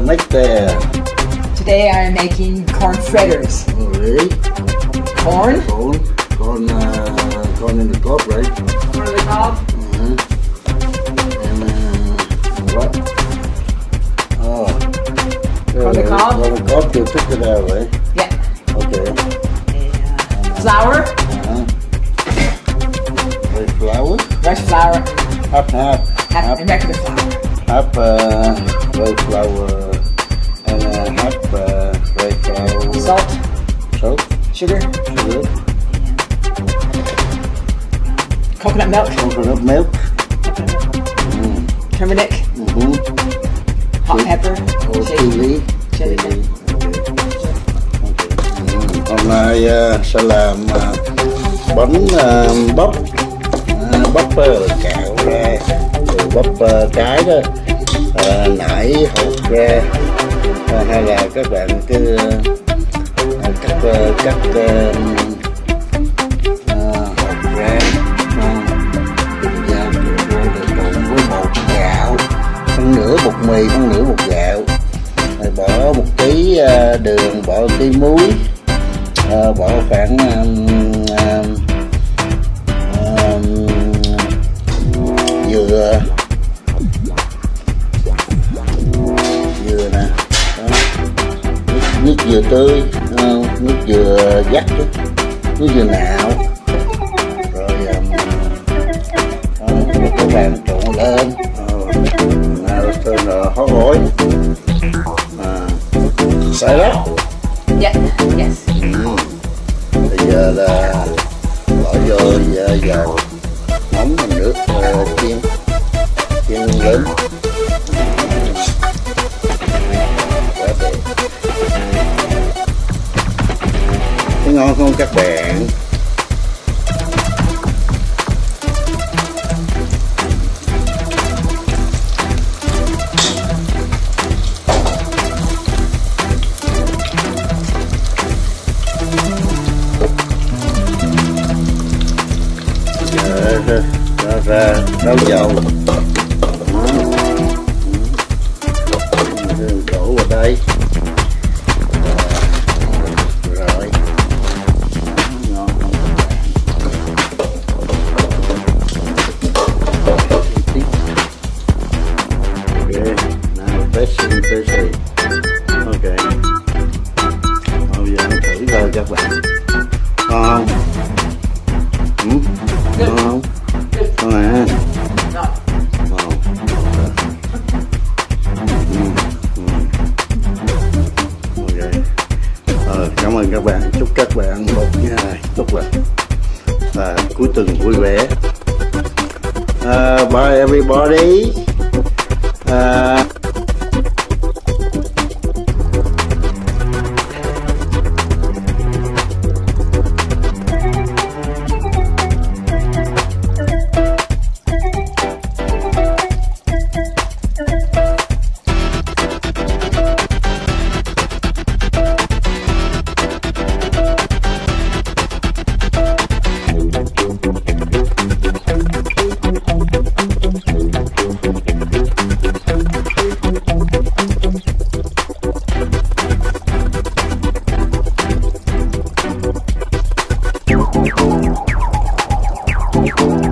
make there? Today I'm making corn fritters. Oh, really? Corn? Corn in the cob, right? Corn in the cob? And what? Oh. Corn in the cob? Corn in the cob, you took it out, right? Yeah. Okay. Flour? Rice flour? Rice flour. Half. And regular flour. Half rice flour and half rice flour. Salt. Sugar. Coconut milk. Turmeric. Hot pepper. Chili. Hôm nay sẽ làm bánh bắp cạo ra, rồi bắp trái đó, nải hột ra, hay là các bạn cứ cắt hột ra, trộn với bột gạo, phân nửa bột mì, phân nửa bột gạo, rồi bỏ một tí đường, bỏ một tí muối, bỏ khoảng dừa nè, nước dừa tươi, nước dừa dắt, nước dừa nạo, rồi các bạn trộn lên, rồi hó gỏi, xay lắm. Yeah, yes. Bây giờ là bỏ vô dầu nóng bằng nước chiên lớn. Quá đẹp. Có ngon không các bạn? Ra nấu dầu, đổ vào đây, rồi ngon không? Okay, now tasty. Okay, bây giờ thử thôi các bạn, ngon không? Ngon không? Không à? Cảm ơn các bạn, chúc các bạn một ngày tốt lành và cuối tuần vui vẻ. Bye everybody. Thank you.